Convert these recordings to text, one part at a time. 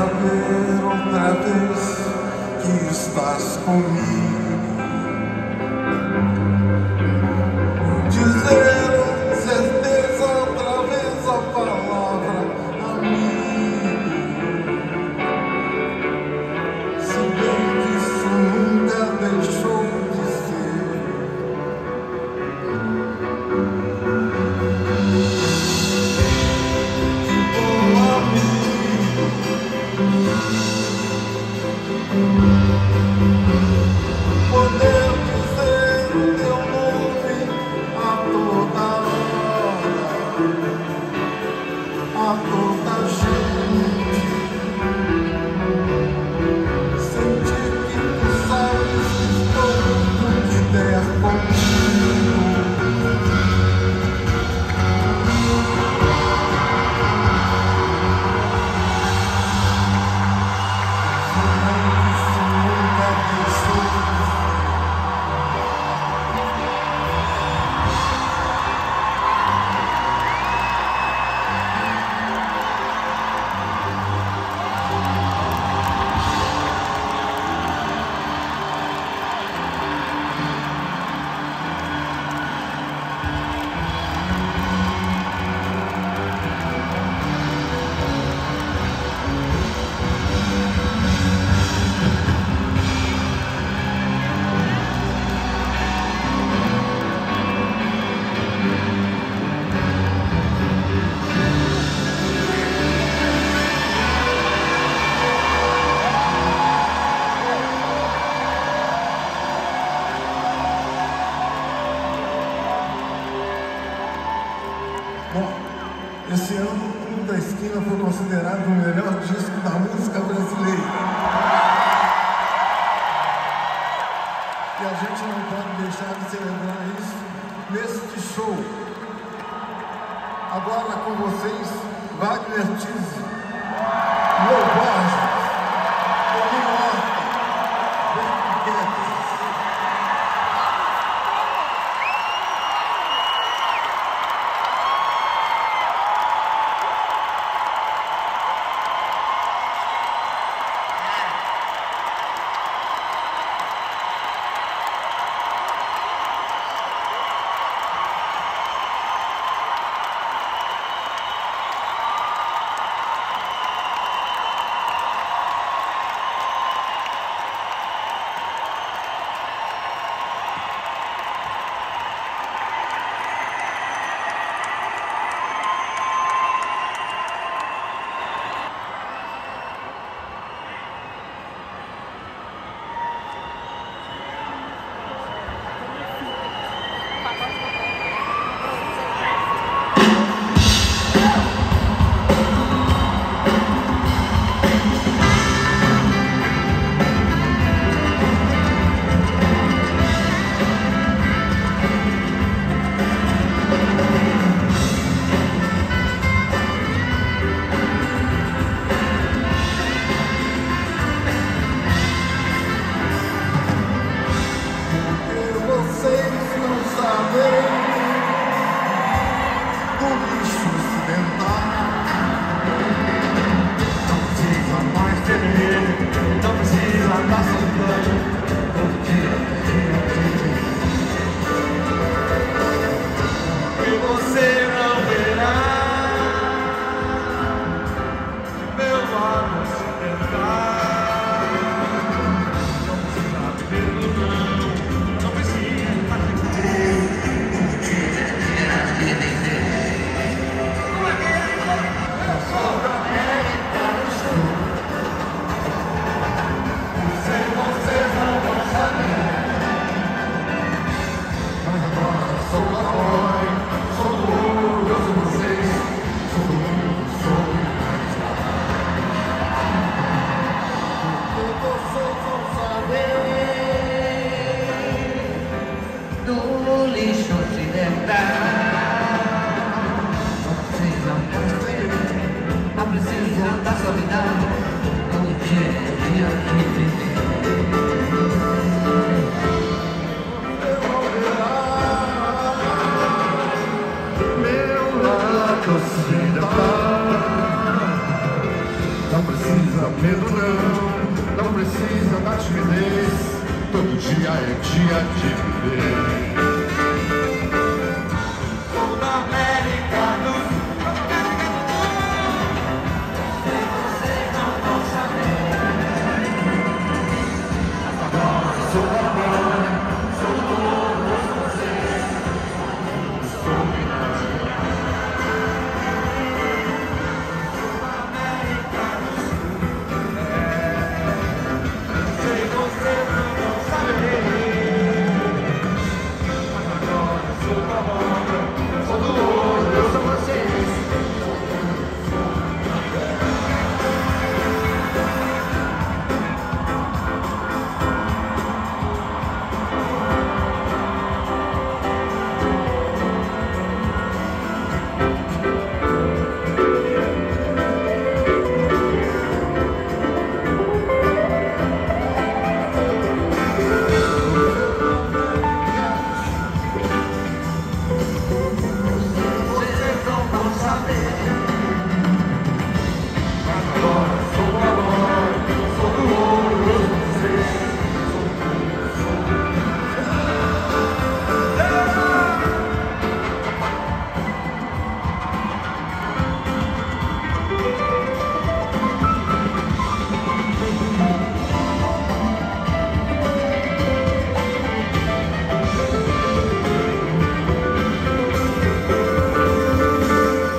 saber outra vez que estás comigo. Dizer com certeza outra vez a palavra amigo. Se bem que isso nunca deixou de ser. Que bom amigo. Poder dizer o teu nome a toda hora, a toda gente. Sentir que tu sabes que estou onde der contigo. Isso nunca deixou de ser. Bom, esse ano o Clube da Esquina foi considerado o melhor disco da música brasileira. E a gente não pode deixar de celebrar isso neste show. Agora com vocês, Wagner Tiso, Lô Borges, Toninho Horta, Beto Guedes. medo não, não precisa da timidez. Todo dia é dia de viver. Sou da América do Sul. Vocês não vão saber. Agora sou da América, sou todos vocês. Sou Minas.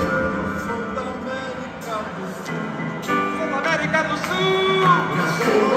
América do Sul.